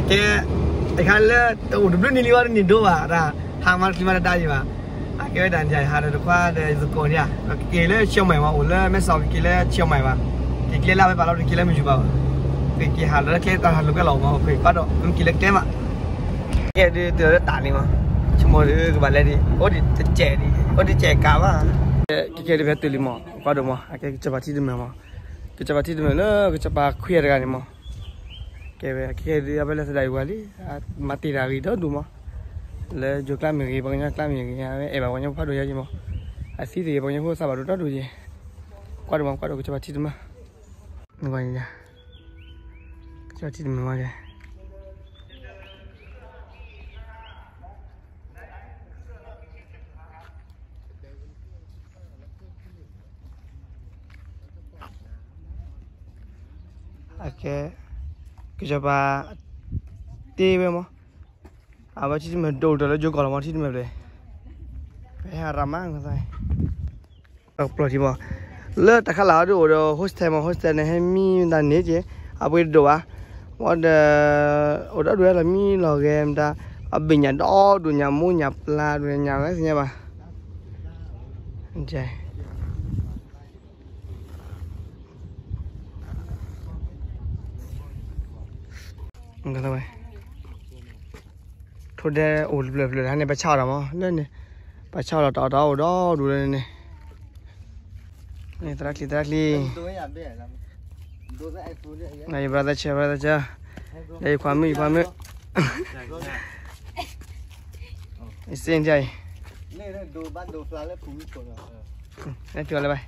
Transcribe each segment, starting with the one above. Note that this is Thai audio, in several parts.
ไอ้คันเลือดตัวดุนี่ลิวานี่ดูว่าด่าหางมันกินมาได้ยังไงแกไปดันใจหาเด็กว่าเด็กสกุลเนี่ยเกลือเชี่ยวใหม่ว่าอุ่นเลยไม่สอบเกลือเชี่ยวใหม่ว่าเกลือเล่าไปป่ะเราเกลือไม่จุบ่าวเกลือหาแล้วแค่ตอนหาลูกก็หลงมาคุยปั๊ดมันเกลือเต็มอ่ะแกดูตัวตานี่มั้งชั่วโมงนึงก็บาเลยดิโอ้ดิเจ๋ดิโอ้ดิเจ๋กาว่ะแกดูแบบตัวลิมั้งปั๊ดมั้งแกจะปฏิทินมั้งก็จะปฏิทินมั้งเนอะก็จะปาคุยอะไรกันมั้งแกดูอะไรสักอย่างว่าลิมาตีราวีเด้อดูมั้งเลยจุกล้ามอย่างงี้บางอย่างกล้ามอย่างงี้เอ๋บางอย่างพัดดูยังมั้งอาศัยที่บางอย่างพวกสบายดูด้ดูยังกวาดมั้งกวาดก็จะปฏิทินมั้งนึกว่าอย่างเงี้ยจะปฏิทินมั้งเลยโอเคก็จะปาตีไปมั้งอาว่าที่มันโดดแล้วจุกก่อนมาที่มันเลยไปหารามังก็ได้ปลอดที่บ่เลิศแต่ข้าหลาดูโดโฮสเทลมาโฮสเทลเนี่ยให้มีด้านนี้จีเอาไปดูว่าเดอดดูแล้วมีหล่อเกมตาเอาบินยาดอดูยามูยาปลาดูยาอะไรสิเนี่ยบ่ใช่ก็ได้ทุกเดือนโอ้เหลือๆเนี่ยไปเช่าแล้วมั้งเล่นเนี่ยไปเช่าแล้วต่อดูเลยเนี่ยนี่ตรักลีไอ้บราดาเจ้าไอ้ความมือเสียงใจนี่ดูบ้านดูปลาแล้วผมกดนี่ตัวอะไรไป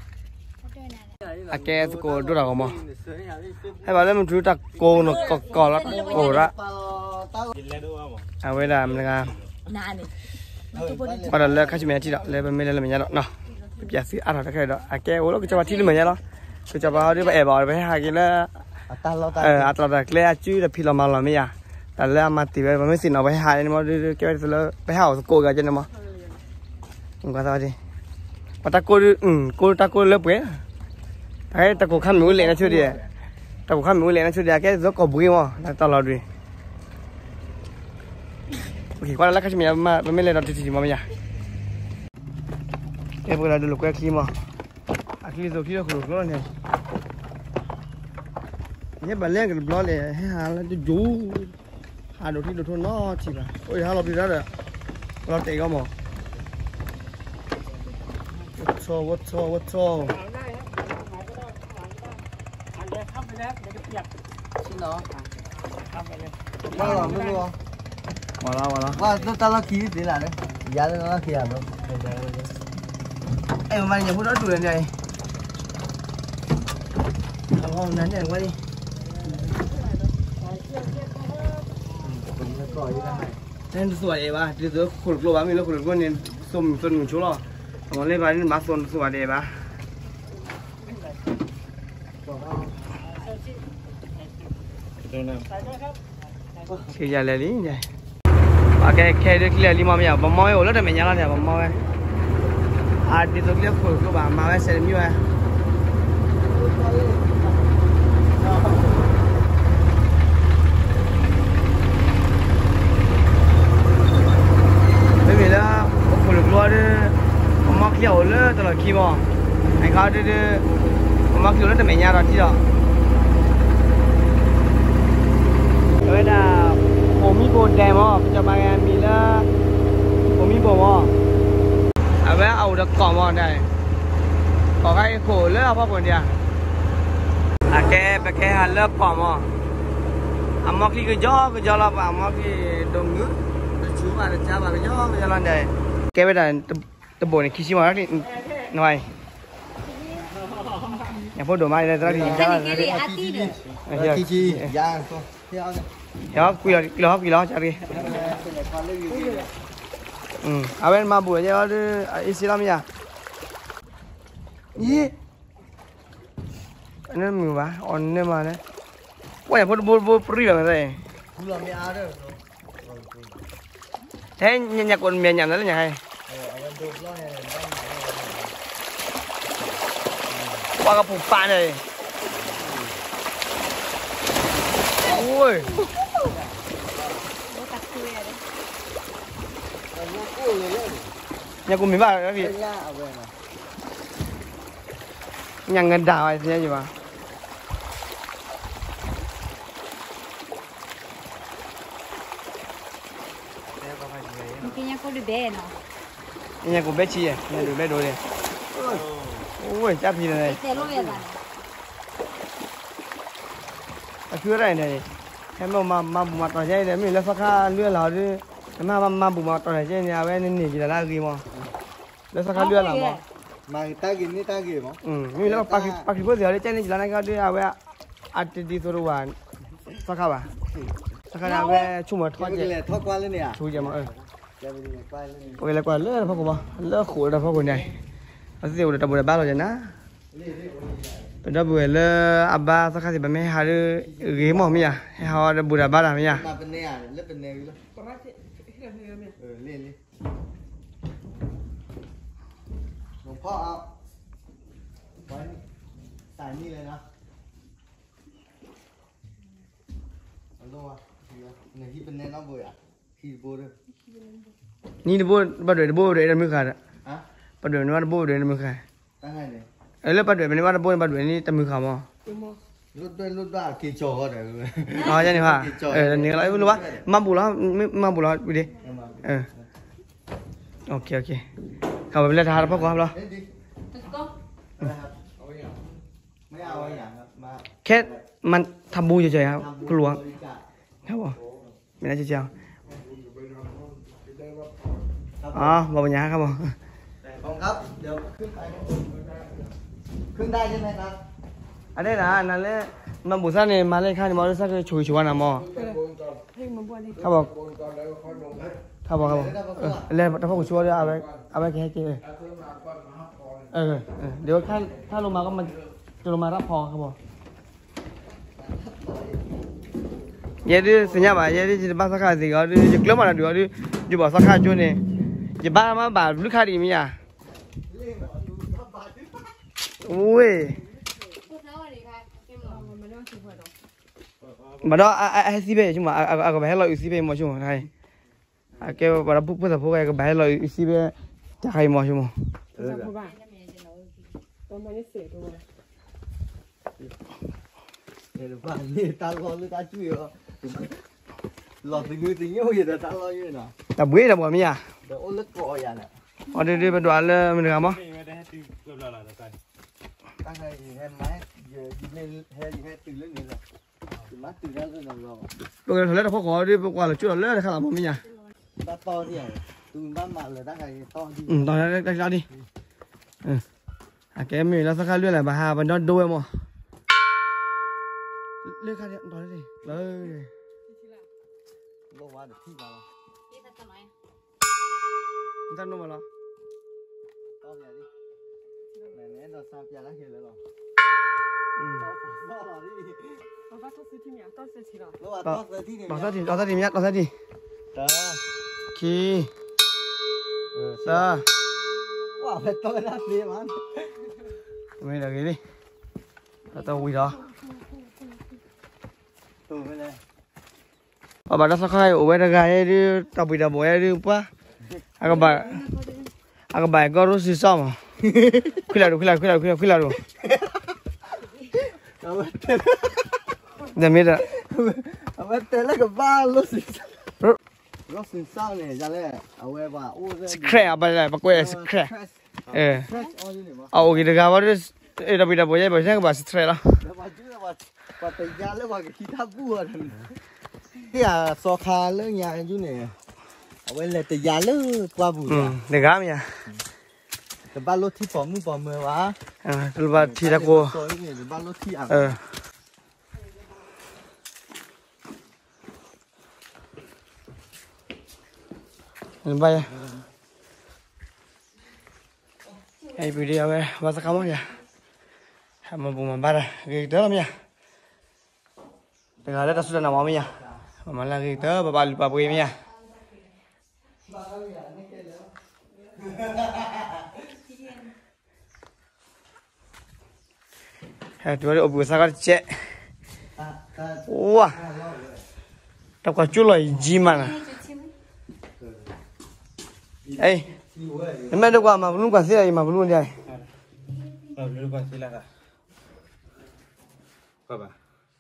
อาแกสกูดูเรามั้งให้บ้านแล้วมันดูตะโกนก่อนแล้วโอ้ละเอาไว้ดามเลยครับพอเราเลิกข้าจะไม่ที่ละเลยไม่เลยไม่ยันหรอกเนาะอย่าซื้ออะไรก็แค่ดอกอาแกโอ้แล้วก็จะมาที่นี่เหมือนยันหรอก็จะมาเอาที่ไปแอบบอลไปหากินแล้วอัตราแต่เลี้ยจื้อแต่พี่เรามาเราไม่อยากแต่เลี้ยมาตีไปมันไม่สินเอาไปหาเนี่ยมั้งเก็บไปแล้วไปหาสกูกันจังมั้งผมก็ทำดิมาตะกูตะกูเลิกไปไอ้ตะกูข้ามมือเลี้ยงช่วยดีตะกูข้ามมือเลี้ยงช่วยดีแกจะก็บุ้ยมั้งตลอดดิโอเคว่าแล้วก็จะมีมาไม่เล่นเราทีมาไม่ยากเอ้พวกเราดูลูกแกขี้มาขี้ตัวขี้เราขุดล้อเนี่ยเนี่ยบัลเล่กันล้อเลยให้หาแล้วจะยูหาดูที่ดูทุ่นนอจีบอ่ะโอ้ยหาเราดีแล้วเลยเราเตะก็มั้งวัดโชชิ้นเนาะไม่หรอกไม่รู้มาแล้วว่าตลาดขี้ดีแล้วเนี่ยยาตลาดขี้อะไรเอ้ยมันยังพูดได้ดูยังไงทำห้องนั้นอย่างว่าดินั่นสวยป่ะเดี๋ยวขุดกลัวบ้างมีแล้วขุดกลัวเนี่ยส้มส่วนหนึ่งชั่วหรอมันเล่นไปนี่มาส่วนสวยดีป่ะคืออย่าเลยนี่ใช่โอเคแค่เด็กเลี้ยลิมาไม่อยากบ่มอยโอ้แล้วแต่ไม่ยากแล้วเนี่ยบ่มอยอาดิตัวเลี้ยขุดก็บ่มาไว้เสร็จมีไว้ไม่มีแล้วขุดกลัวด้วยบ่มาเกี่ยวเลยตลอดขี้มอไอ้เขาด้วยบ่มาเกี่ยวแล้วแต่ไม่ยากแล้วที่อ่ะเวลาผมมีโบแดงมั้งจะมาไงมีแล้วผมมีโบมั้งเอาไว้เอาตะกอนมั้งได้ขอให้โขเลือกพ่อคนเดียวแกไปแค่หันเลือกปอมั้งอามาที่ก็ย่อแล้วอามาที่ดงนึกชูมาจะจ้ามาก็ย่อแล้วได้แกไปได้ตะโบนี่คิดชิมาแล้วนี่หน่อยอย่างพวกดอกไม้ได้ตลอดที่จ้าคิดชิย่างเดี๋ยวกี่ล้อจัดดิเอาเป็นมาบุญเจ้าดูอิสลามยังยี่อันนั้นมีวะอันนี้มาเนี่ยว่าอย่างพูดปรีแบบไหนพูดเราไม่เอาด้วยเฮ้ยยังอยากคนเมียยังนั่นยังไงว่ากับผูกปานเลยโอ้ย nhà của mình bảo cái gì nhà ngân đảo hay thế gì mà cái nhà cô đi bé nó nhà của bé chi à nhà được bé đồ này ôi chắc gì này cái này em mà bù mặt tỏi này mình là phát khá lừa là đi mà bù mặt tỏi này nhà bên này chỉ là gì mà là phát khá lừa là mà ta gì mà mình là Pakistan bữa giờ đấy trên này chỉ là cái đi à vậy đi thôi rồi phát khá à phát khá là về chung một thoát vậy thoát qua lên nè chui vậy mà ok là qua lừa phát của bao lừa khổ là phát của này nó siêu được double ba rồi nè đó buổi là abba sao khai thì bà mẹ hà được ghế mỏ mi à hà được buổi là ba là mi à bên này à lớp bên này luôn lênหลวงพ่อเอาไว้ใส่นี่เลยนะเอาลงมาเนี่ยที่เป็นแน่นอนเบื่อที่โบด้วยนี่ดูบดเดือดมือขาดอ่ะบดเดือดนี่ว่าบดเดือดมือขาดตั้งไงเนี่ยแล้วบดเดือดเป็นว่าบดเดือดนี่แต่มือขาดมั้งรุดด้วยกี่โจก็ได้เลยอ๋อใช่นี่ป่ะนี่อะไรไม่รู้ว่ามาบุหรี่ไปดิโอเคเขาไปเล่นทาร์พ่อครับเหรอไม่เอาอย่างมาแค่มันทำบูเฉยๆครับกลัวครับผมไม่น่าจะเจ้าอ๋อบอกปัญญาครับผมครับเดี๋ยวขึ้นได้ใช่ไหมครับอันนี้นะนั่นแหละมันบุษราเนี่ยมาเล่นข้าวนี่มาเล่นสักช่วยๆนะมั้งครับผมครับแล้วถ้าพ่อช่วยเอาไปแค่เดี๋ยวถ้าลงมาก็มันจะลงมารับพอครับผมเดี๋ยวสัญญาบ่าเดี๋ยวจะบ้าสักข้าวสิก็จะเคลื่อนมาแล้วเดี๋ยวจะบอกสักข้าวช่วยเนี่ยจะบ้ามาบ่าลูกค้าดีมั้ยอ่ะโอ้ยมาดอไอ้ซีเบ้ใช่ไหมก็ไปให้เราอีซีเบ้มาช่วยไทยแกว่าเราพูดแต่พวกแกก็ไปให้เราอีซีเบ้จะใครมาช่วยมั้งเนี่ยบ้านนี่ตาลอยหรือตาจุ๋ยอ่ะหลอดสิ่งนี้อยู่แต่ตาลอยอยู่นะแต่บุ้ยแต่บ่มีอ่ะเดี๋ยวโอ้เล็กก่ออย่างน่ะอ๋อเดี๋ยวไปดูอะไรมันเหรอมั้งตั้งใจเห็นไหมเดี๋ยวยิงให้ตื่นเรื่องนี้เลยมาตื่นแล้วเรื่องเราโดยแล้วพ่อขอที่ว่าเราช่วยเราเลิกนะครับบ่มีอ่ะตาโตเนี่ยตื่นบ้านมาเลยตั้งใจโตดีตอนนั้นได้ดิแกมีแล้วสักข้าวเรื่องอะไรมาหาบันดอนด้วยมั้งเรื่องข้าวเนี่ยตอนนี้เลยโลว่าเดี๋ยวที่มาท่านนู้นมาแล้วต้อมอย่างนี้แม่เราทราบอย่างละเห็นแล้วหรอ爸多ซื้อที่เนี่ย多ซื้อที่หรอต้องซื้อที่เนี่ยต่อซะทีเนี่ยต่อซะทีขี้ว้าวเป็นตัวน่าเสียมันไม่ได้กี่ดิตัววิ่งเหรอตัวไม่เลย bà đã sao khai ở bên gai đi tao bị đập bỏi đi quá cái bài có rút xì xom à khi nào được giờ biết rồi bên tên là cái ba rút xì xom này ra đây ở bên bà scratch bài này bà quay scratch cái gai vào đi tao bị đập bỏi bây giờ bà scratch đó bà tự ra lấy bà cái khí tháp bùa cái so kha lớn nhà chú này ở bên là từ già lớn qua bùi để gắm nha từ ba lô thi bỏ mưa quá từ ba thi ra cô từ ba lô thi à bay hay bị đi về ba sao không nhỉ mà bụng mà ba ra cái đó lắm nha cái đó sudah nama nha malah kita bapak lupa ya. Itu ada obu sangat cek. Wah, tak kau culai jiman. Ê, em mẹ đâu qua mà luôn quản xe này mà luôn vậy. Lu pasti lah kak. Apa?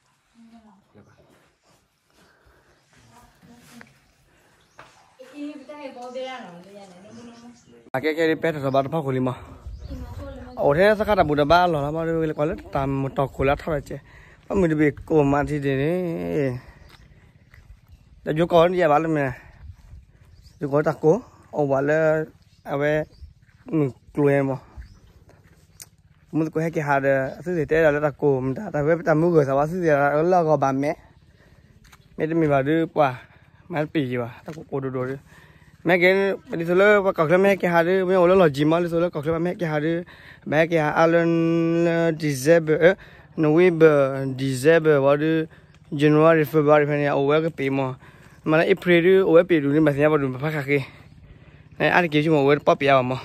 Cái pet rồi bắt phát khối mà. Ở thế sao các bùa ba lò mà được gọi là tầm một tọt khối lá thao chứ. Mà mình bị cổ mà thì đấy. Đã vô con gì bảo là mày. Vô có tắc cố. Ông bảo là về mình lùi mà. Mình có hay cái hạt thứ gì thế là tắc cố mình ta về tầm mua người sao thứ gì là có bà mẹ. Mẹ mình vào đưa qua. Mẹ bị gì mà tắc cố đồ đi. Mẹ cái đi số lớp và cọc mẹ cái hạt đi mấy ông là gì mà đi số lớp cọc mẹ cái hạt đi mẹ cái Alan December November December vào đi January February phải này ở cái pì mà April đi ở pì đi mà xem vào đi phải khác này ăn cái gì mà ở pop ya mà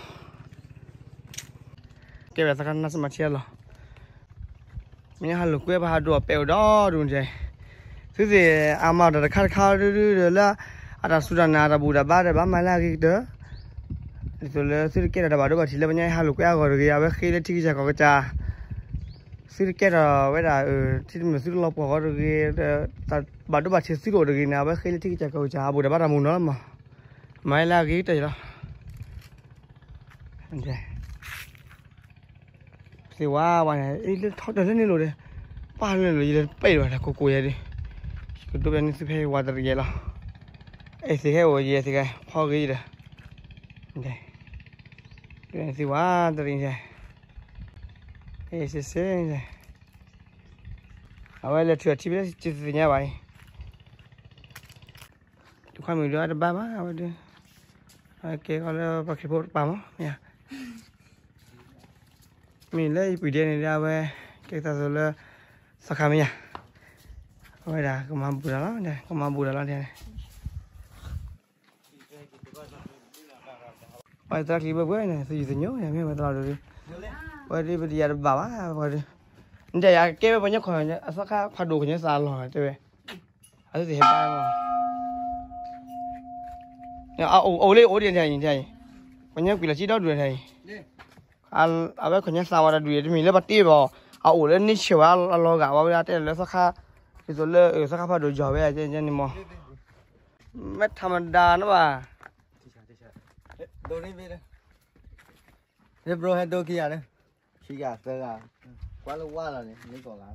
cái việc sao nó sẽ mất rồi mình hàng lục quê ba đồ bèo đó đúng chưa thứ gì mà đã khát rồi là ada sudah nara budak baru bama lagi tu, itu le sirket ada baru baca le banyak hal luka agak lagi, abe kiri tiga jaga kerja, sirket ada, weda, sirket mesti lop agak lagi, baru baca sirket lagi ni, abe kiri tiga jaga kerja, budak baru muna lama, mai lagi tu je lah, okay, siapa wanya, ini thot dah ni lor, pahal ni lor, ini pay lor, aku kuya di, itu ni siapa water je lah. Ê thì cái gì thì cái phao gì đó, đây, cái gì quá tự nhiên vậy, ê xí vậy, à vậy là thừa chi biết chi gì nhá vậy, tụi con mình đưa ra ba má, à vậy đưa, cái con là bác sĩ bố ba má, nha, mình lấy bì đen này ra về, cái ta rồi là sao khám nha, vậy là có mà bù đá lắm này, có mà bù đá lắm này. Vậy ta khi bữa này thì nhớ nhà mấy mà tao rồi vậy đi bây giờ bảo á vậy đi để cái bao nhiêu khỏi nhá sao khác phá đồ của nhá sao rồi thế vậy cái gì hết bài mà nhà ô lấy ô điện này bao nhiêu quỷ là chỉ đó đuổi này à vậy khỏi nhá sao mà đuổi thì mình lấy bắt tiếp vào ô lên ní chiều lo gạo vào ra thế là sao khác thì rồi lấy sao khác phá đồ giỏi vậy chứ nên mà mất tham đa nữa mà Đồ đi về đây. Thế bro hay đồ kia này. Chỉ cả tơ à. Quá lâu quá rồi này, mới còn làm.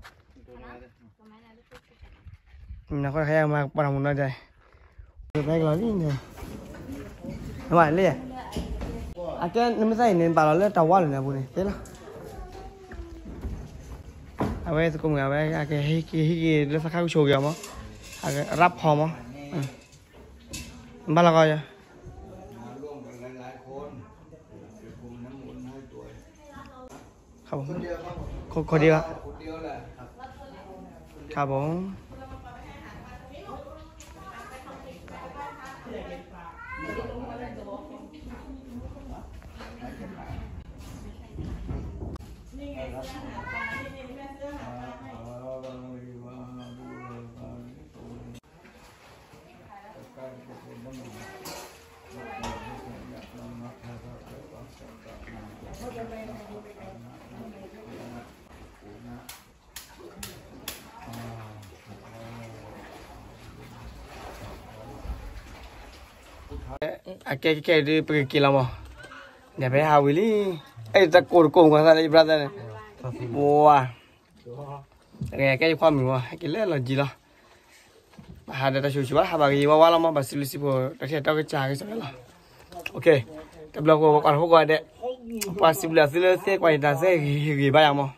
Nó có hay mà bắt đầu một nơi đây. Được cái gì này. Đúng rồi, lấy. À cái nó mới thấy nên bảo là tàu quá rồi nè bố này, thế đó. À bây giờ cùng à bây cái nó sẽ khác show kìa mà. À cái rap hò mà. Bao là coi vậy. Không có đi ạ khá bóng cái đi bagi kilo mà để phải hao đi ấy ta cột cột qua đây brother này wow cái khoa mình cái lẽ là gì đó hà để ta chụp chụp hà bagi wow lắm mà bác sĩ sĩ bộ ta sẽ tao cái trà cái sao đó ok cái blog của con không gọi đấy bác sĩ là sẽ quay ta sẽ ghi bài mà